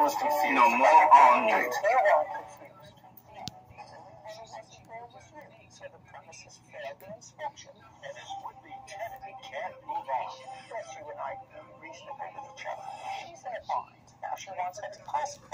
was confused. No, more on it. They were all confused. She said she rolled us in, so the premises failed the inspection. And as would-be tenant, he can't move on. Yes, you and I reached agreement with each other. She's in a bind. Now she wants us to pass it.